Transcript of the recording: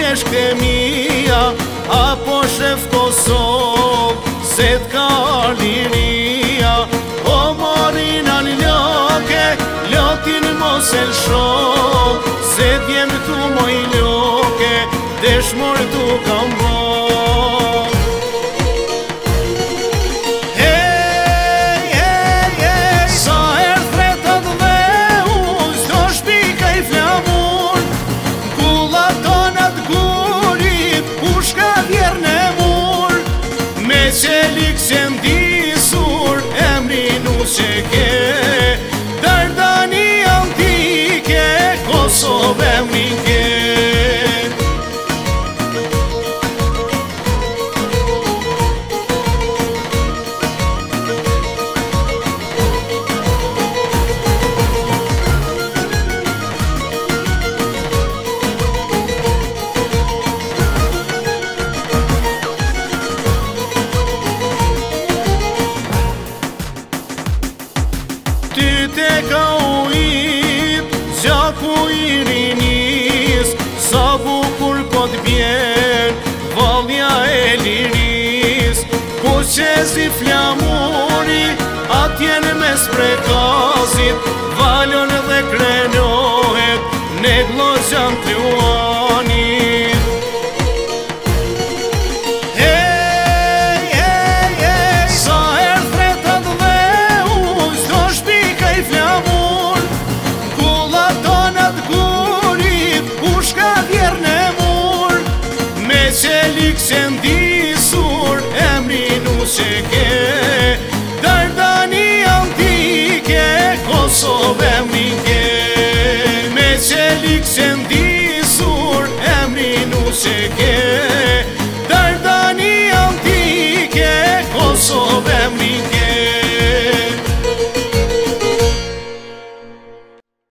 pjeshk të mija, apo shef Kosovë, se t'ka liria. O Marina l'loke, lotin mos e lshok, se t'jem tu moj loke, deshmor tu kam bo. Qelik që ndisur, emri nuk që ke, Dardani antike, Kosovë emri ke. Ty te ka ujit, gjaku i rinis, sa bukur po t'bjen, valja e liris. Po qezi flamuri, atjen mes prekazit, valon dhe krenohet, ne glogjan t'luanit. Qelik që ndisur, emri nuk që ke, Dardani antike, Kosovë emri ke. Me qelik që ndisur, emri nuk që ke.